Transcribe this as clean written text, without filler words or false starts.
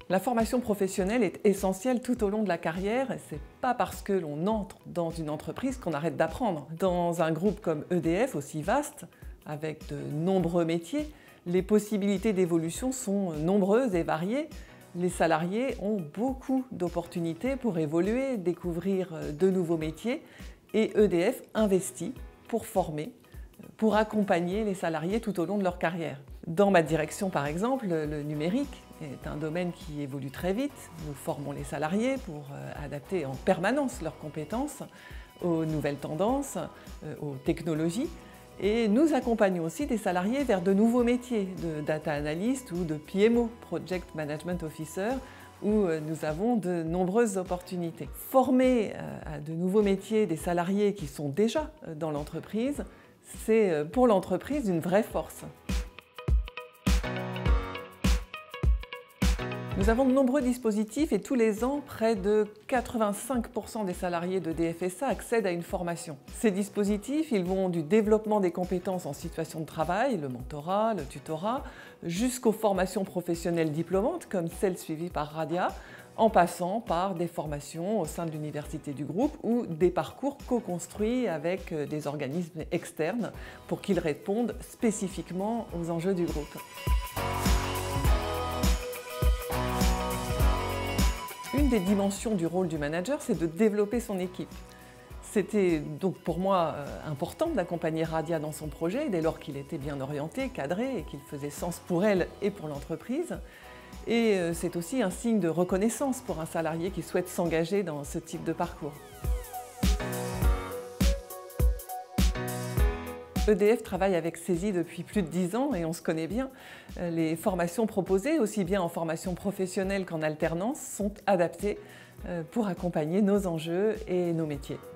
La formation professionnelle est essentielle tout au long de la carrière et c'est pas parce que l'on entre dans une entreprise qu'on arrête d'apprendre. Dans un groupe comme EDF, aussi vaste, avec de nombreux métiers, les possibilités d'évolution sont nombreuses et variées. Les salariés ont beaucoup d'opportunités pour évoluer, découvrir de nouveaux métiers et EDF investit pour former, pour accompagner les salariés tout au long de leur carrière. Dans ma direction, par exemple, le numérique est un domaine qui évolue très vite. Nous formons les salariés pour adapter en permanence leurs compétences aux nouvelles tendances, aux technologies. Et nous accompagnons aussi des salariés vers de nouveaux métiers de data analyst ou de PMO, Project Management Officer, où nous avons de nombreuses opportunités. Former à de nouveaux métiers des salariés qui sont déjà dans l'entreprise, c'est pour l'entreprise une vraie force. Nous avons de nombreux dispositifs et tous les ans, près de 85% des salariés de DFSA accèdent à une formation. Ces dispositifs, ils vont du développement des compétences en situation de travail, le mentorat, le tutorat, jusqu'aux formations professionnelles diplômantes comme celles suivies par Radia, en passant par des formations au sein de l'université du groupe ou des parcours co-construits avec des organismes externes pour qu'ils répondent spécifiquement aux enjeux du groupe. Une des dimensions du rôle du manager, c'est de développer son équipe. C'était donc pour moi important d'accompagner Radia dans son projet, dès lors qu'il était bien orienté, cadré et qu'il faisait sens pour elle et pour l'entreprise. Et c'est aussi un signe de reconnaissance pour un salarié qui souhaite s'engager dans ce type de parcours. EDF travaille avec CESI depuis plus de 10 ans et on se connaît bien. Les formations proposées, aussi bien en formation professionnelle qu'en alternance, sont adaptées pour accompagner nos enjeux et nos métiers.